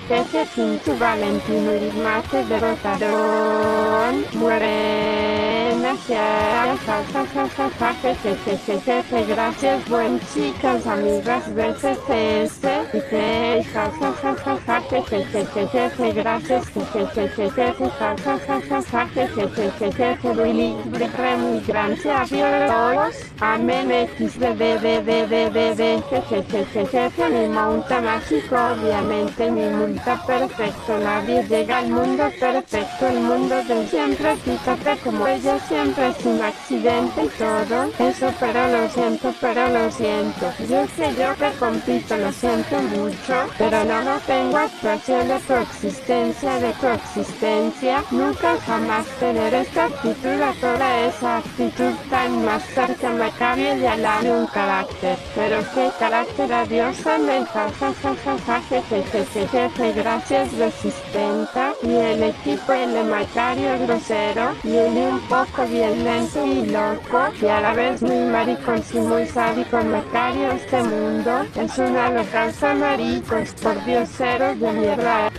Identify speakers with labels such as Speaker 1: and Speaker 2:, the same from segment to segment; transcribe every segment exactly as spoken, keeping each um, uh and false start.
Speaker 1: jeje, pinche Valentino y más que derrotaron, mueren hacia, ja ja ja ja ja, jeje, jeje, jeje, gracias, buen chicas, amigas, veces ese, y que, ja ja ja ja ja, jeje, jeje, jeje, gracias, jeje, jeje, jeje, ja ja ja ja ja, jeje, jeje, jeje, really, really, gracias, adiós, amén, x, d, d, d, d, d, d, d, jeje, jeje, jeje, mi monta mágico, obviamente mi multa perfecto, nadie llega al mundo perfecto, el mundo del siempre, fíjate como ella siempre es un accidente y todo, eso pero lo siento, pero lo siento, yo sé yo que compito, lo siento mucho, pero no lo tengo actuación de coexistencia, de coexistencia, nunca jamás tener esta actitud, a toda esa actitud tan más cerca me cambia y alarme un carácter, pero qué carácter, adiós, amén, ja ja ja ja ja, jeje, jeje, jeje, gracias resistenta, y el equipo, el Macario grosero, y el un poco bien lento y loco, y a la vez muy maricón y muy sádico Macario, este mundo, es una locanza maricos, por Dios, ceros de mierda.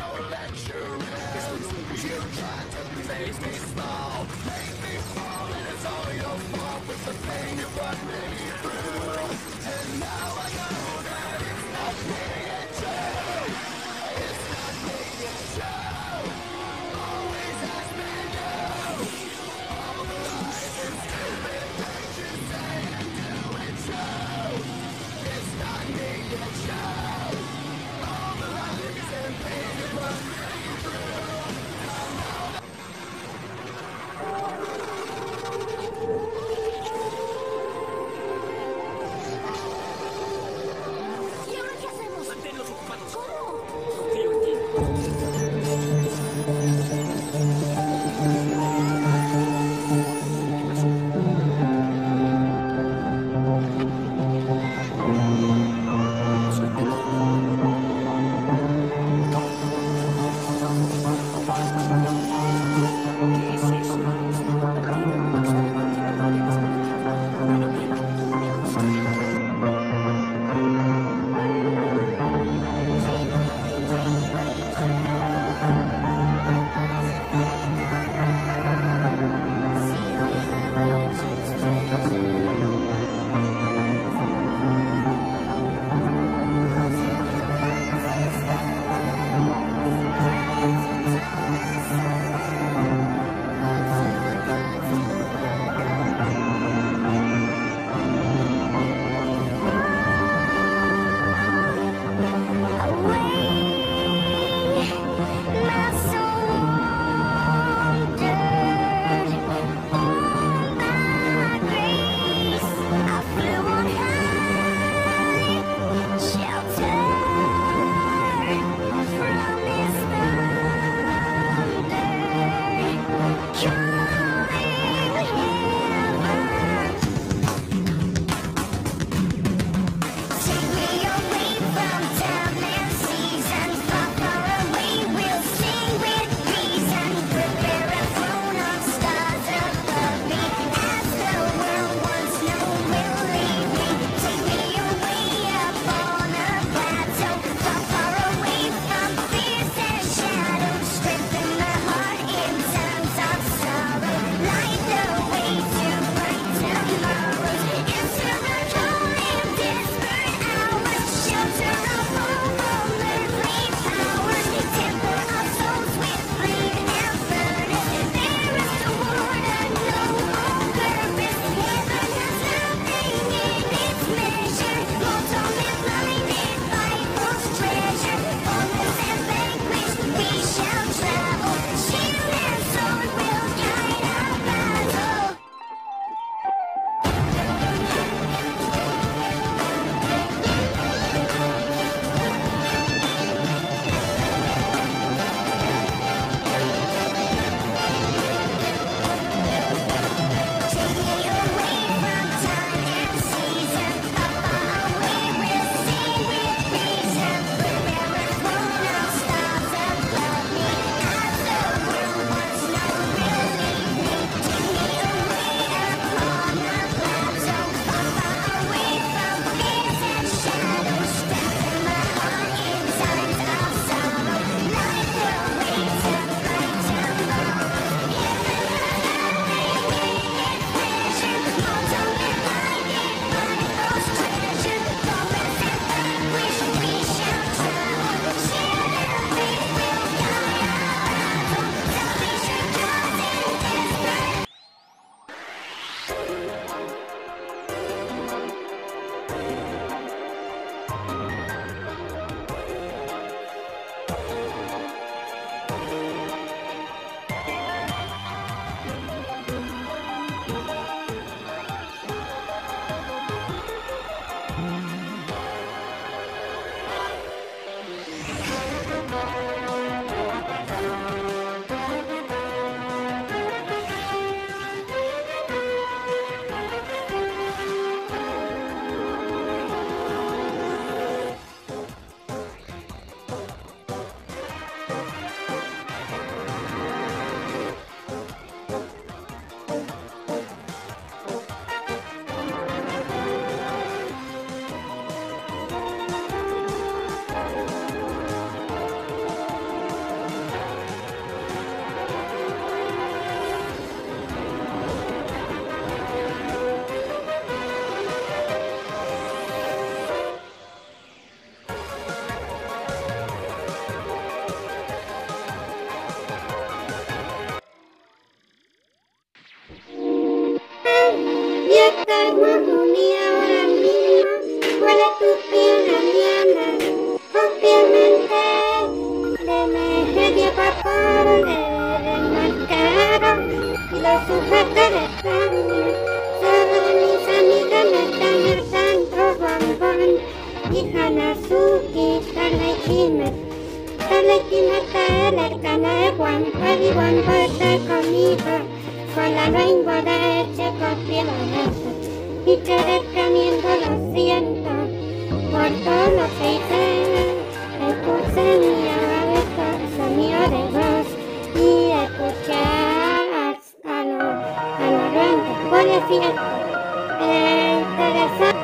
Speaker 2: mismo, ni ahora mismo, huele tu piel Diana. Obviamente, de media vapor, de mascaro, y los sujetos están. Solo mis amigas me están hartando bombón. Y Hanazuki, Tarlequime, Tarlequime, Tarlequime, Guampa y Guampa está conmigo. Con la lengua derecha copiada. Y te recomiendo, lo siento, por todo lo que hice. Escuché mi abeto, sonido de voz y escuchar a, a los a los duendes. Por decir, eh, interesante.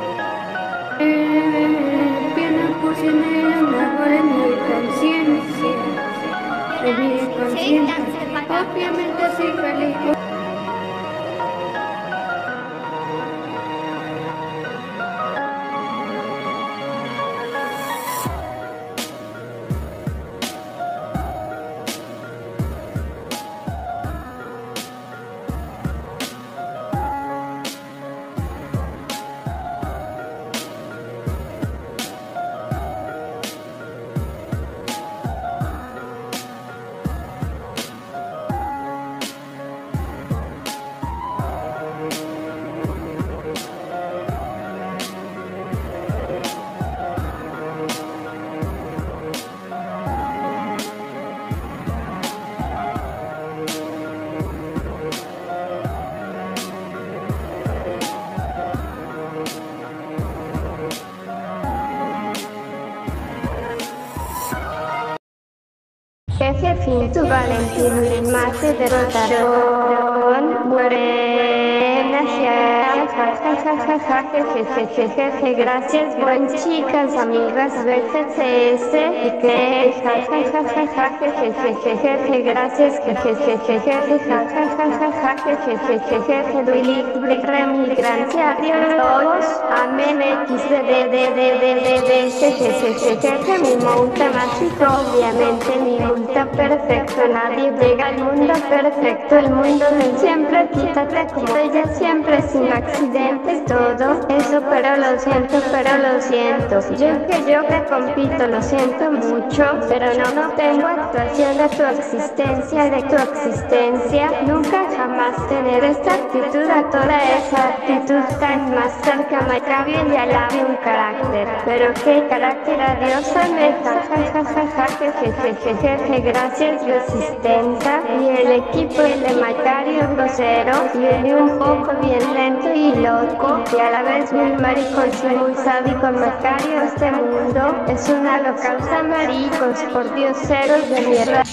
Speaker 1: Piernas posicionadas ahora en mi conciencia, en mi conciencia. Obviamente soy feliz. Ese fin tu Valentín más te derrotaron, buenas ja ja ja ja ja ja jeje jeje jeje gracias buen chicas amigas veces y que ja ja ja ja ja jeje jeje jeje gracias jeje jeje jeje ja ja ja ja ja jeje jeje jeje duili remigrancia todos amén x de de de de de de de jeje jeje jeje mi monta mágico obviamente mi monta perfecto nadie llega al mundo perfecto el mundo del siempre quítate como ella siempre sin accidentes todo eso pero lo siento pero lo siento yo que yo que compito lo siento mucho pero no no tengo actuación de tu existencia de tu existencia nunca jamás tener esta actitud a toda esa actitud tan más cerca me cabe y alabe un carácter pero qué carácter adiós me ja ja ja ja ja jeje jeje jeje gracias resistencia y el equipo el de Macario grosero y el de un poco bien lento y loco y a la vez muy maricón y muy sádico Macario este mundo es una holocausta maricos por dioseros de mierda.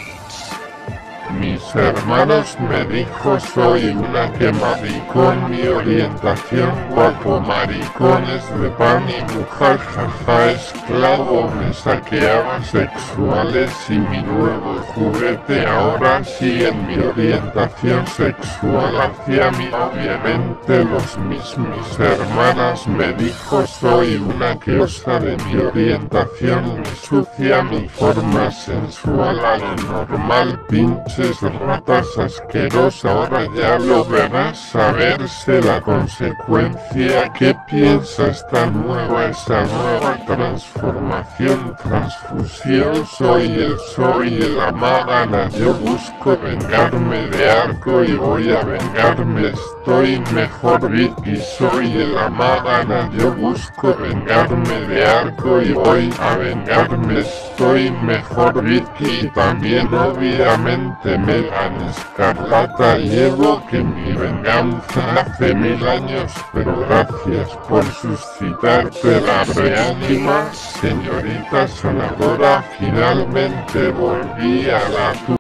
Speaker 3: Mis hermanos me dijo soy una que maricón mi orientación guapo maricones de pan y mujer jaja esclavo me saqueaba sexuales y mi nuevo juguete ahora sí en mi orientación sexual hacia mí obviamente los mis mis hermanas me dijo soy una que osa de mi orientación me sucia mi forma sensual a lo normal pinche ratas asquerosa ahora ya lo verás saberse la consecuencia que piensa esta nueva esa nueva transformación transfusión soy el soy el amagana yo busco vengarme de arco y voy a vengarme estoy mejor Vicky soy el amagana yo busco vengarme de arco y voy a vengarme estoy mejor Vicky y también obviamente Megan Escarlata llevo que mi venganza hace mil años pero gracias por suscitarte la reánima señorita sanadora finalmente volví a la